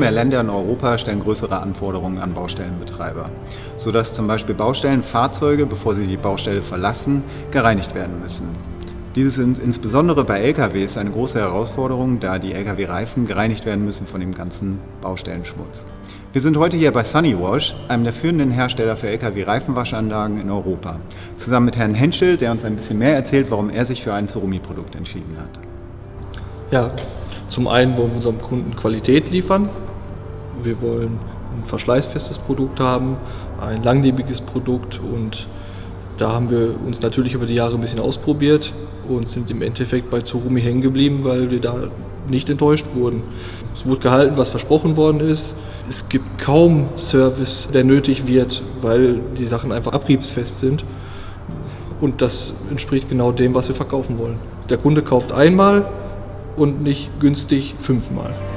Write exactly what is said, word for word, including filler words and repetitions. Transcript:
mehr Länder in Europa stellen größere Anforderungen an Baustellenbetreiber, sodass zum Beispiel Baustellenfahrzeuge, bevor sie die Baustelle verlassen, gereinigt werden müssen. Dies ist insbesondere bei L K Ws eine große Herausforderung, da die L K W-Reifen gereinigt werden müssen von dem ganzen Baustellenschmutz. Wir sind heute hier bei Sunnywash, einem der führenden Hersteller für L K W-Reifenwaschanlagen in Europa, zusammen mit Herrn Henschel, der uns ein bisschen mehr erzählt, warum er sich für ein Tsurumi-Produkt entschieden hat. Ja, zum einen wollen wir unserem Kunden Qualität liefern. Wir wollen ein verschleißfestes Produkt haben, ein langlebiges Produkt, und da haben wir uns natürlich über die Jahre ein bisschen ausprobiert und sind im Endeffekt bei Tsurumi hängen geblieben, weil wir da nicht enttäuscht wurden. Es wurde gehalten, was versprochen worden ist. Es gibt kaum Service, der nötig wird, weil die Sachen einfach abriebsfest sind. Und das entspricht genau dem, was wir verkaufen wollen. Der Kunde kauft einmal und nicht günstig fünfmal.